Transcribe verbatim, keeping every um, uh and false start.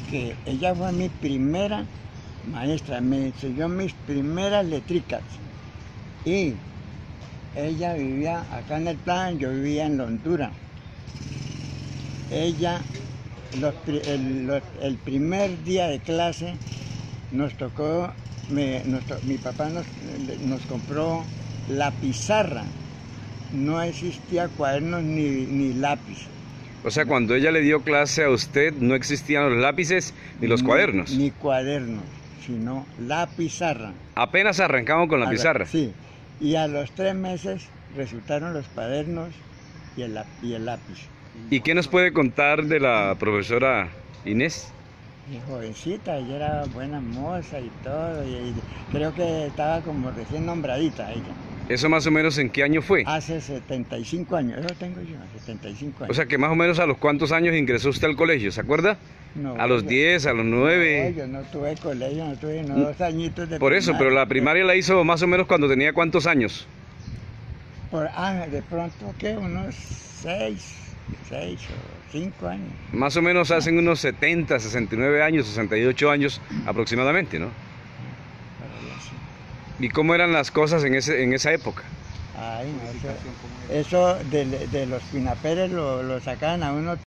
que ella fue mi primera maestra, me enseñó mis primeras letricas. Y ella vivía acá en el plan, yo vivía en la Honduras. Ella, los, el, los, el primer día de clase, nos tocó, me, nuestro, mi papá nos, nos compró la pizarra. No existía cuadernos ni, ni lápiz. O sea, cuando ella le dio clase a usted, no existían los lápices ni los ni, cuadernos. Ni cuadernos, sino la pizarra. Apenas arrancamos con la a pizarra. La, sí, y a los tres meses resultaron los cuadernos y el, y el lápiz. ¿Y qué nos puede contar de la profesora Inés? Y jovencita, ella era buena moza y todo, y, y creo que estaba como recién nombradita ella. ¿Eso más o menos en qué año fue? Hace setenta y cinco años, eso tengo yo, setenta y cinco años. O sea que más o menos a los cuántos años ingresó usted al colegio, ¿se acuerda? No, a los diez, a los nueve. No, yo no tuve colegio, no tuve no, dos añitos de Por eso, primaria. pero la primaria la hizo más o menos cuando tenía ¿cuántos años? Por, ah, de pronto, ¿qué? Unos seis, seis o cinco años. Más o menos hacen unos setenta, sesenta y nueve años, sesenta y ocho años aproximadamente, ¿no? ¿Y cómo eran las cosas en, ese, en esa época? Ay, no, eso, eso de, de los pinaperes lo, lo sacaban a uno